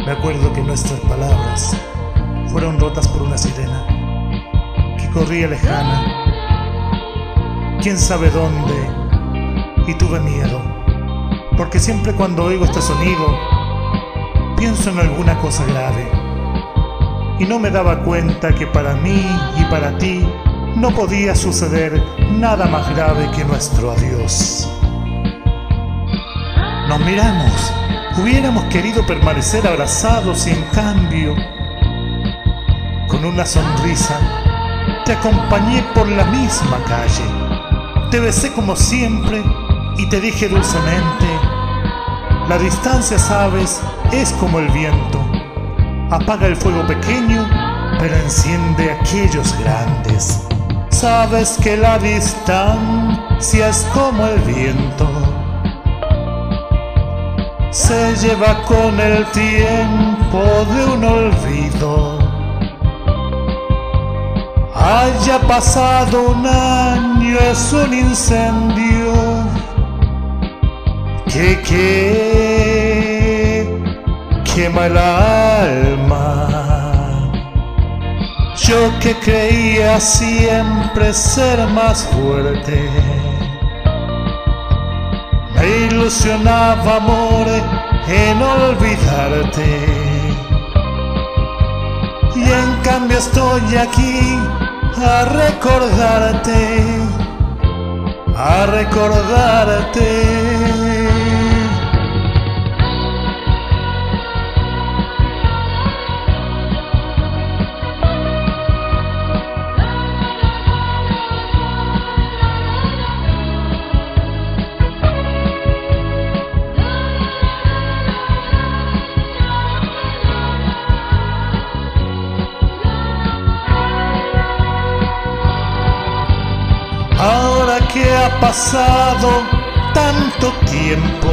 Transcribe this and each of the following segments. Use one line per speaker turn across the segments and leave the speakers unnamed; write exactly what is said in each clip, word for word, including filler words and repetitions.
Me acuerdo que nuestras palabras fueron rotas por una sirena que corría lejana, quién sabe dónde, y tuve miedo, porque siempre cuando oigo este sonido pienso en alguna cosa grave, y no me daba cuenta que para mí y para ti no podía suceder nada más grave que nuestro adiós. Nos miramos, hubiéramos querido permanecer abrazados y en cambio, con una sonrisa, te acompañé por la misma calle. Te besé como siempre y te dije dulcemente: la distancia, sabes, es como el viento. Apaga el fuego pequeño, pero enciende aquellos grandes. Sabes que la distancia es como el viento. Se lleva con el tiempo de un olvido. Haya pasado un año, es un incendio que, que quema el alma. Yo que creía siempre ser más fuerte, me ilusionaba, amor, en olvidarte, y en cambio estoy aquí a recordarte, a recordarte. Ahora que ha pasado tanto tiempo,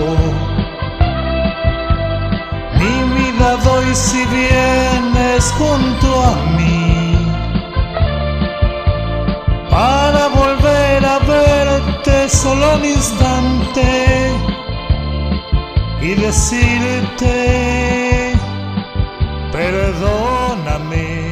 mi vida doy si vienes junto a mí, para volver a verte solo un instante y decirte: perdóname.